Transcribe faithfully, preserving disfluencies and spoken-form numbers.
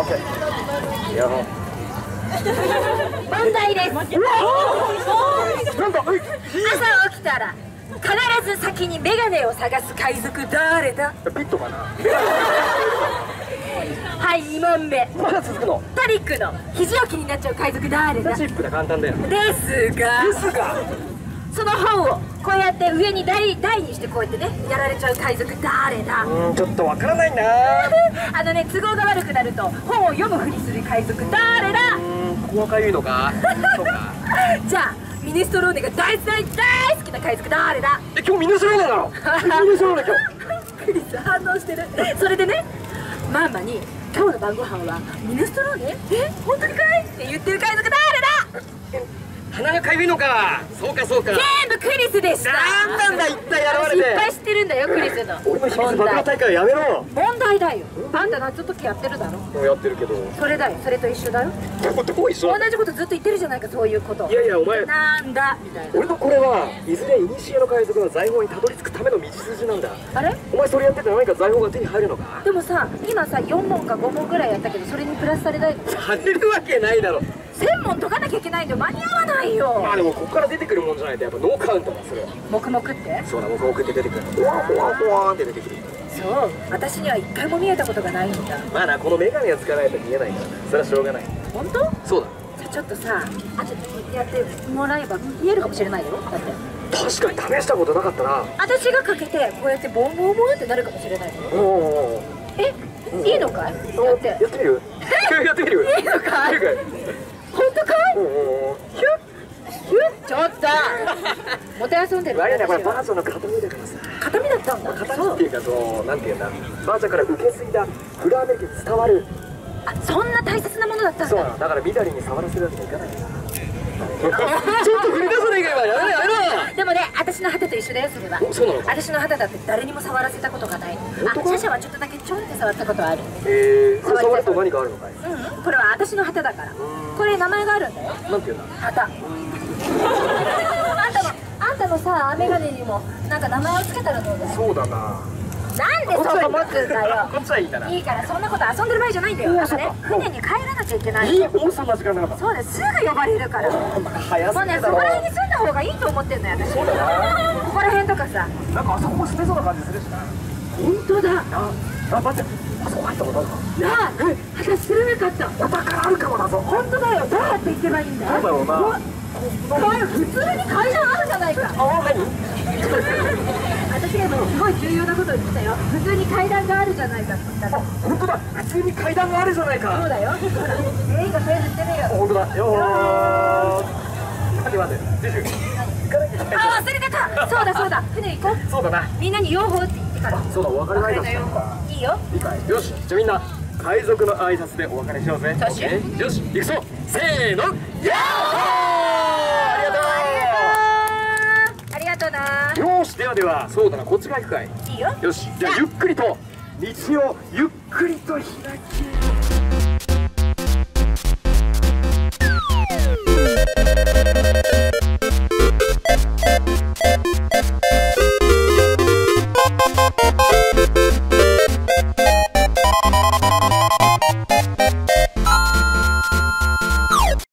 ケー。いや問題です。 なんだ、はい、 朝起きたら必ず先にメガネを探す海賊誰だ？ ピットかな。 はい、に問目。 まだ続くの。 パニックの肘置きになっちゃう海賊誰だ？ チップで簡単だよ。 ですがですがその本をこうやって上に台台にしてこうやってねやられちゃう海賊誰だ？ うん、ちょっとわからないな。 あのね、都合が悪くなると本を読むふりする海賊誰だ？ うん、ここはかゆいのか。そうか。 じゃあミネストローネが大大大好きな海賊誰だ？ え、今日ミネストローネだろ。ミネストローネ今日。 クリス反応してる。それでね、ママに今日の晩ご飯はミネストローネ？え、本当にかい？って言ってる海賊誰だ？ 鼻がかゆいのか。そうかそうか。 全部クリスでした。 なんなんだ一体やられて。 いっぱい知ってるんだよクリスの。 俺の秘密暴露大会やめろ。 問題だよ。あんた夏の時やってるだろ。 もうやってるけど。 それだよ。それと一緒だよ。 どこ一緒？ 同じことずっと言ってるじゃないか、そういうこと。 いやいやお前。 なんだみたいな。 俺のこれはいずれ古の海賊の財宝にたどり着くための道筋なんだ。 あれ？ お前それやってて何か財宝が手に入るのか？ でもさ、今さよん問かご問ぐらいやったけど、それにプラスされないの？ されるわけないだろ。 せん問解かなきゃいけないんだよ。間に合わないよ。 まあでもここから出てくるもんじゃないとやっぱノーカウントだそれは。 黙々って？ そうだ、僕送って出てくる。ほわほわほわーって出てくる。 そう、私には一回も見えたことがないんだ。 まあな、このメガネがつかないと見えないからそれはしょうがない。 本当？ そうだ。 じゃあちょっとさ、あとやってもらえば見えるかもしれないよ。だって確かに試したことなかったな。 私がかけてこうやってボンボンボンってなるかもしれないよ。 おお。 え、いいのかい？やってやってみる？やってみる？ いいのかい？ いいかい？ 本当かい？ おお。 ヒュッヒュッ、ちょっともてあそんでる。 悪いな、こればあちゃんの形見だからさ。 形見だったんだ。 形っていうか、そうなんていうんだ、ばあちゃんから受け継いだフラーメンに伝わる。 あ、そんな大切なものだったんだ。 そうなの、だから緑に触らせるわけにはいかないんだ。ちょっと振り出さないか今。やめろやめろ。 でもね、私の旗と一緒だよ、それは。 お、そうなのか。 私の旗だって誰にも触らせたことがない。あ、シャシャはちょっとだけちょんって触ったことはある。 ええ、これ触ると何かあるのかい？ うん、これは私の旗だから。これ名前があるんだよ。 なんていうんだ？ 旗。あんたの、あんたのさ、メガネにもなんか名前をつけたらどうだよ。 そうだな。 なんでそこ持つんだよ。 こっちはいいかな。 いいから、そんなこと遊んでる場合じゃないんだよ。なんかね、船に帰らなきゃいけない。 いい、もうそんな時間なかった。 そうだよ、すぐ呼ばれるから。 早すもうね、そぎだろ。 こら辺に住んだ方がいいと思ってんのよ、私。 そうだな。 ここら辺とかさ。 なんかあそこも捨てそうな感じするしな。 本当だ。 あ、あ、待って、あそこ入ったことあるか。 なあ、私知らなかった。 お宝あるかもだぞ。 本当だよ。どうやって行けばいいんだ。 そうだよな。 これ普通に階段あるじゃないか。 あ、何？ 私が今すごい重要なこと言ってたよ。普通に階段があるじゃないかって言ったら。 本当だ。普通に階段があるじゃないか。 そうだよ。ほら、映画それ振ってるよ。 本当だ。よー。待って待って。ジュジュ。行かなきゃいけない。 あ、忘れてた。そうだそうだ。船行こう。 そうだな。 みんなに用法って言ってから。 そうだ、お別れの挨拶。 いいよ。 いいかい。よし、じゃあみんな海賊の挨拶でお別れしようぜ。 よし。 よし、行くぞ。せーの。ヤッホー。 ありがとうな。 よし、ではでは、そうだな、こっち側行くかい。 いいよ。 よし、じゃあゆっくりと道をゆっくりと開き。